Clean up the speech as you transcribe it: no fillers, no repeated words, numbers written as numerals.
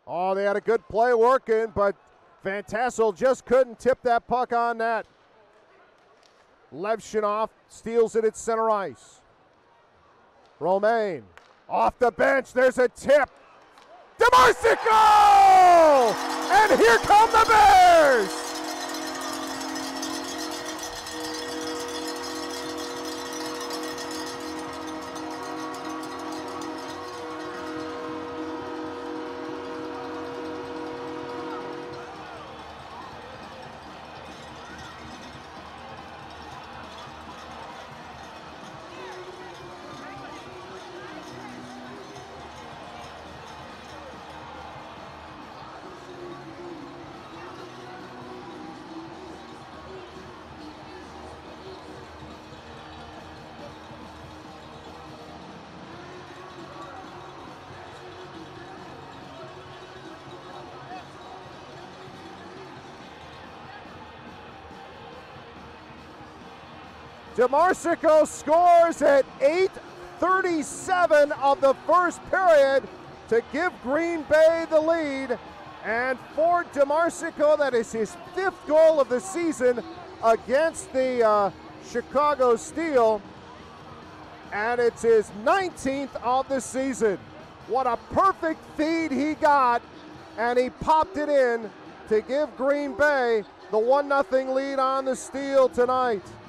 Oh, they had a good play working, but Van Tassel just couldn't tip that puck on net. Levshunov steals it at center ice. Romaine off the bench. There's a tip. DeMarsico! And here come the Bears! DeMarsico scores at 8:37 of the first period to give Green Bay the lead. And for DeMarsico, that is his 5th goal of the season against the Chicago Steel. And it's his 19th of the season. What a perfect feed he got, and he popped it in to give Green Bay the 1-0 lead on the Steel tonight.